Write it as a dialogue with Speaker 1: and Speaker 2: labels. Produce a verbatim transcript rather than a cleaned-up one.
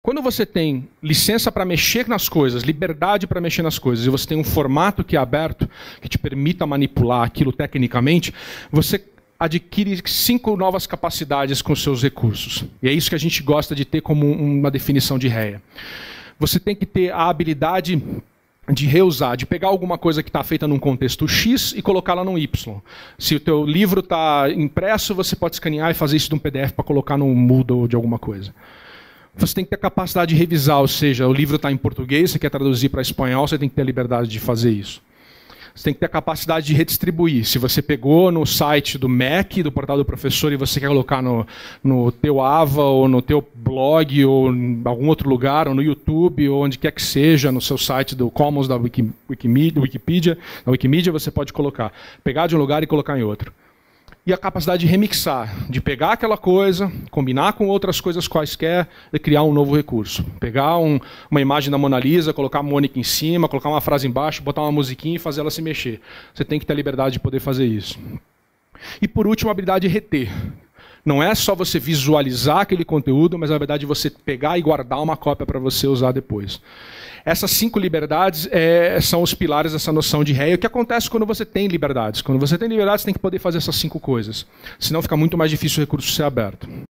Speaker 1: Quando você tem licença para mexer nas coisas, liberdade para mexer nas coisas, e você tem um formato que é aberto, que te permita manipular aquilo tecnicamente, você adquire cinco novas capacidades com seus recursos. E é isso que a gente gosta de ter como uma definição de réia. Você tem que ter a habilidade de reusar, de pegar alguma coisa que está feita num contexto X e colocá-la num Y. Se o teu livro está impresso, você pode escanear e fazer isso num P D F para colocar num Moodle de alguma coisa. Você tem que ter a capacidade de revisar, ou seja, o livro está em português, você quer traduzir para espanhol, você tem que ter a liberdade de fazer isso. Você tem que ter a capacidade de redistribuir. Se você pegou no site do M E C, do portal do professor, e você quer colocar no, no teu Ava, ou no teu blog, ou em algum outro lugar, ou no YouTube, ou onde quer que seja, no seu site do Commons, da Wiki, Wikimedia, Wikipedia, da Wikimedia, você pode colocar. Pegar de um lugar e colocar em outro. E a capacidade de remixar, de pegar aquela coisa, combinar com outras coisas quaisquer e criar um novo recurso. Pegar um, uma imagem da Mona Lisa, colocar a Mônica em cima, colocar uma frase embaixo, botar uma musiquinha e fazer ela se mexer. Você tem que ter a liberdade de poder fazer isso. E por último, a habilidade de reter. Não é só você visualizar aquele conteúdo, mas na verdade você pegar e guardar uma cópia para você usar depois. Essas cinco liberdades é, são os pilares dessa noção de réia. O que acontece quando você tem liberdades? Quando você tem liberdades, você tem que poder fazer essas cinco coisas. Senão fica muito mais difícil o recurso ser aberto.